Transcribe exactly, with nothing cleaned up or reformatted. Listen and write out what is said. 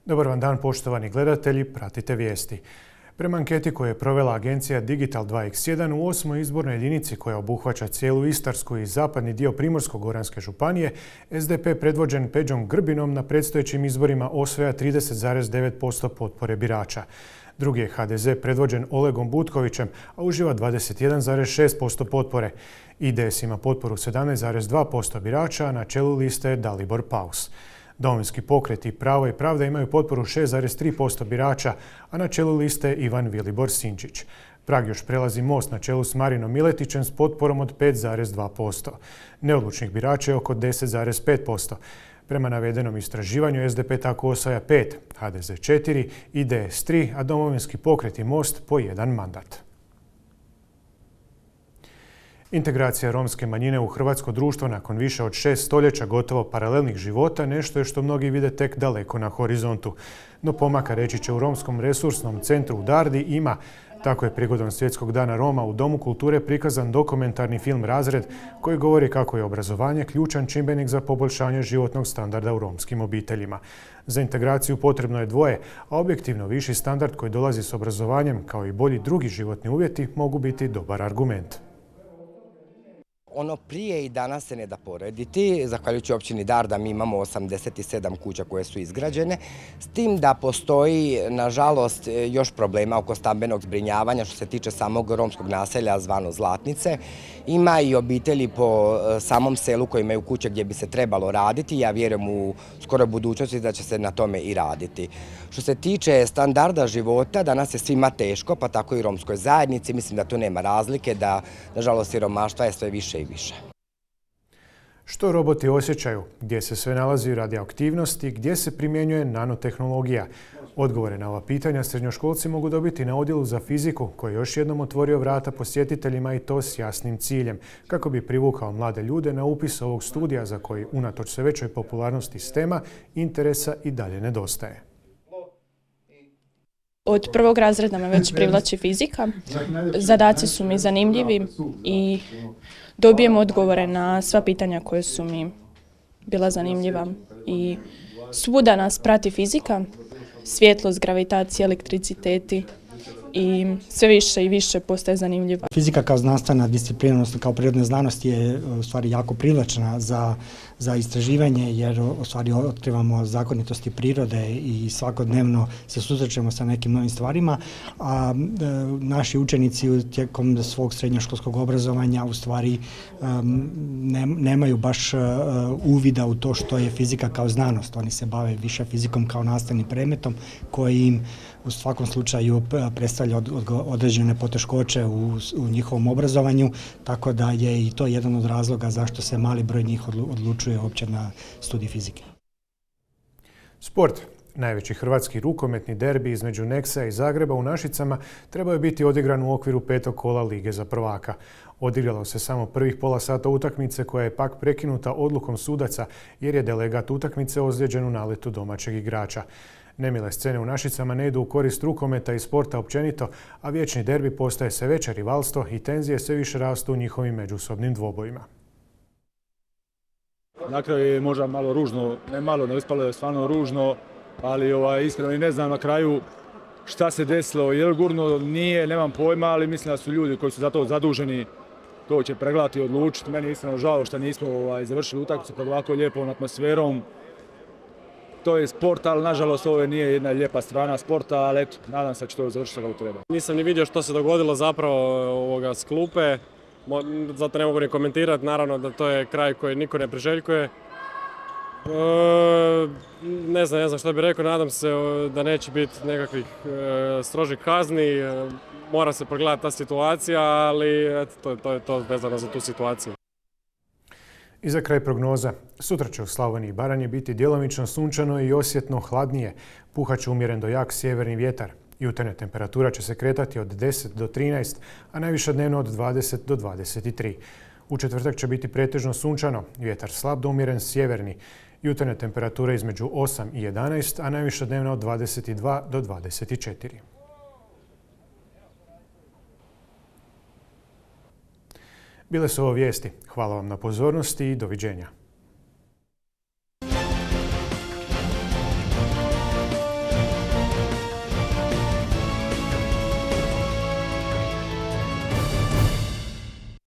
Dobar vam dan, poštovani gledatelji, pratite vijesti. Prema anketi koju je provela agencija Digital dva iks jedan u osmoj izbornoj jedinici koja obuhvaća cijelu Istarsku i zapadni dio Primorsko-goranske županije, es de pe predvođen Peđom Grbinom na predstojećim izborima osvaja trideset zarez devet posto potpore birača. Drugi je ha de ze predvođen Olegom Butkovićem, a uživa dvadeset jedan zarez šest posto potpore. i de es ima potporu sedamnaest zarez dva posto birača, a na čelu liste je Dalibor Paus. Domovinski pokret i Pravo i pravda imaju potporu šest zarez tri posto birača, a na čelu liste je Ivan Vilibor Sinčić. Prag još prelazi Most na čelu s Marinom Miletićem s potporom od pet zarez dva posto. Neodlučnih birača je oko deset zarez pet posto. Prema navedenom istraživanju es de pe tako osvaja pet, ha de ze četiri, i de es tri, a Domovinski pokret i Most po jedan mandat. Integracija romske manjine u hrvatsko društvo nakon više od šest stoljeća gotovo paralelnih života nešto je što mnogi vide tek daleko na horizontu. No pomaka, reći će, u Romskom resursnom centru u Dardi ima. Tako je prigodom Svjetskog dana Roma u Domu kulture prikazan dokumentarni film Razred koji govori kako je obrazovanje ključan čimbenik za poboljšanje životnog standarda u romskim obiteljima. Za integraciju potrebno je dvoje, a objektivno viši standard koji dolazi s obrazovanjem kao i bolji drugi životni uvjeti mogu biti dobar argument. Ono prije i danas se ne da porediti. Zahvaljujući općini Darda mi imamo osamdeset sedam kuća koje su izgrađene, s tim da postoji, nažalost, još problema oko stambenog zbrinjavanja što se tiče samog romskog naselja zvano Zlatnice. Ima i obitelji po samom selu koji imaju kuće gdje bi se trebalo raditi. Ja vjerujem u skoroj budućnosti da će se na tome i raditi. Što se tiče standarda života, danas je svima teško, pa tako i romskoj zajednici. Mislim da tu nema razlike, da, nažalost, siromaštva je sve više i više. Što roboti osjećaju? Gdje se sve nalazi radioaktivnosti? Gdje se primjenjuje nanotehnologija? Odgovore na ova pitanja srednjoškolci mogu dobiti na odjelu za fiziku, koji je još jednom otvorio vrata posjetiteljima i to s jasnim ciljem, kako bi privukao mlade ljude na upis ovog studija za koji, unatoč sve većoj popularnosti stema, interesa i dalje nedostaje. Od prvog razreda me već privlači fizika. Zadaci su mi zanimljivi i dobijem odgovore na sva pitanja koje su mi bila zanimljiva. I svuda nas prati fizika, svjetlost, gravitacija, elektriciteti i sve više i više postaje zanimljiva. Fizika kao znanstvena disciplina, odnosno kao prirodne znanosti je u stvari jako privlačna za, za istraživanje jer u stvari otkrivamo zakonitosti prirode i svakodnevno se susrećemo sa nekim novim stvarima, a e, naši učenici tijekom svog srednjoškolskog obrazovanja u stvari um, ne, nemaju baš uh, uvida u to što je fizika kao znanost. Oni se bave više fizikom kao nastavnim predmetom koji im u svakom slučaju predstavlja određene poteškoće u, u njihovom obrazovanju, tako da je i to jedan od razloga zašto se mali broj njih odlučuje uopće na studij fizike. Sport. Najveći hrvatski rukometni derbi između Nexa i Zagreba u Našicama trebao je biti odigran u okviru petog kola Lige za prvaka. Odigralo se samo prvih pola sata utakmice koja je pak prekinuta odlukom sudaca jer je delegat utakmice ozlijeđen u naletu domaćeg igrača. Nemile scene u Našicama ne idu u korist rukometa i sporta općenito, a vječni derbi postaje sve veće rivalstvo i tenzije sve više rastu u njihovim međusobnim dvobojima. Na kraju je možda malo ružno, ne malo, ne ispalo je stvarno ružno, ali ovaj, iskreno i ne znam na kraju šta se desilo, je li gurno, nije, nemam pojma, ali mislim da su ljudi koji su za to zaduženi to će pregledati i odlučiti. Meni je iskreno žao što nismo ovaj, završili utakmicu pod ovako lijepom atmosferom. To je sport, ali nažalost ovo nije jedna lijepa strana sporta, ali eto, nadam se da će to završiti kako treba. Nisam ni vidio što se dogodilo zapravo ovoga s klupe, zato ne mogu ni komentirati, naravno da to je kraj koji niko ne priželjkuje. E, ne znam, ne znam što bih rekao, nadam se da neće biti nekakvih e, strožih kazni, e, mora se pregledati ta situacija, ali eto, to, to je to vezano za tu situaciju. I za kraj prognoza. Sutra će u Slavoniji i Baranji biti djelomično sunčano i osjetno hladnije. Puhat će umjeren do jak sjeverni vjetar. Jutarnja temperatura će se kretati od deset do trinaest, a najviša dnevno od dvadeset do dvadeset tri. U četvrtak će biti pretežno sunčano, vjetar slab do umjeren sjeverni. Jutarnja temperatura između osam i jedanaest, a najviša dnevno od dvadeset dva do dvadeset četiri. Bile su ovo vijesti. Hvala vam na pozornosti i doviđenja.